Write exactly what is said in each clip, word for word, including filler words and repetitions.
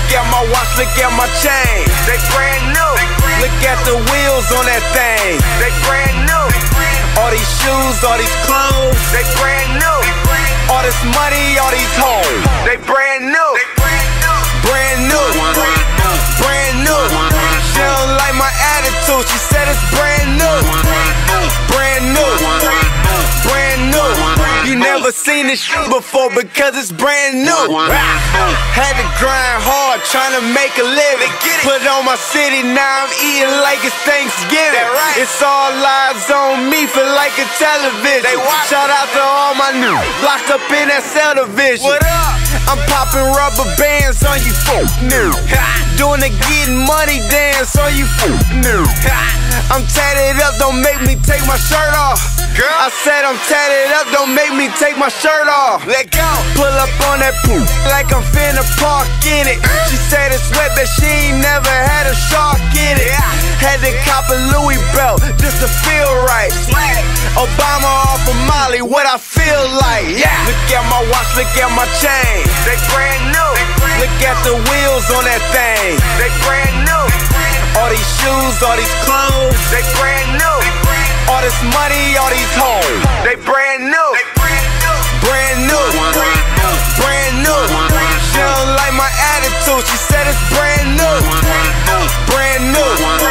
at my watch, look at my chain. They brand new. Look at the wheels on that thing. They brand new. All these shoes, all these clothes. They brand new. All this money, all these hoes. They brand new. Brand new. Brand new. She don't like my attitude. She said it's brand new. Brand new. Brand new. You never seen this shit before because it's brand new. Had to grind hard trying to make a living. Put on my city, now I'm eating like it's Thanksgiving. It's all lives on me, feel like a television. Shout out to all my new locked up in that cell division. What up? I'm popping rubber bands on you folk new. Doing the getting money dance on you folk new. I'm tatted up, don't make me take my shirt off. Girl, I said I'm tatted up, don't make me take my shirt off. Let go. Pull up on that poop like I'm finna park in it. She said it's wet, but she ain't never had a shark in it. Had to cop a Louis belt just to feel right. Obama off of Molly, what I feel like. Yeah. Look at my watch, look at my chain. They brand new. Look at the wheels on that thing. They brand new. All these shoes, all these clothes. They brand new. All this money, all these hoes. They brand new. Brand new. Brand new. She don't like my attitude. She said it's brand new. Brand new.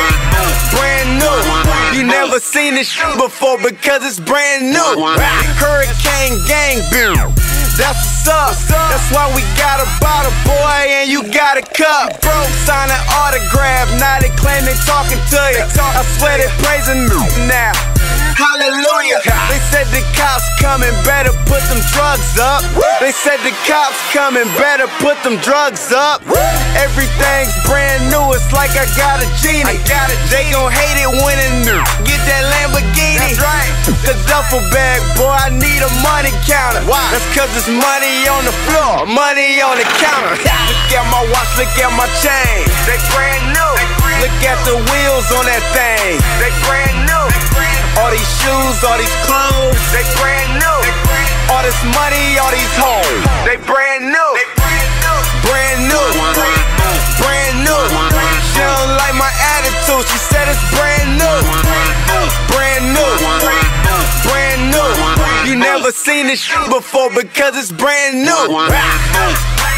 Brand new. You never seen this shit before because it's brand new. Hurricane gang, boom. That's what's up. That's why we got a bottle, boy, and you got a cup. Bro, sign an autograph. Now they claim they talking to you. I swear they praising me now. Hallelujah. They said the cops coming, better put them drugs up. They said the cops coming, better put them drugs up. Everything's brand new, it's like I got a genie. I got it. They gon' hate it when it new. Get that Lamborghini. That's right. The duffel bag, boy, I need a money counter. Why? That's cause it's money on the floor, money on the counter. Look at my watch, look at my chain. They brand new. Look at the wheels on that thing. They brand new. All these shoes, all these clothes. They brand new. All this money, all these hoes. They brand new. Brand new. Brand new. She don't like my attitude. She said it's brand new. Brand new. Brand new. You never seen this shit before because it's brand new.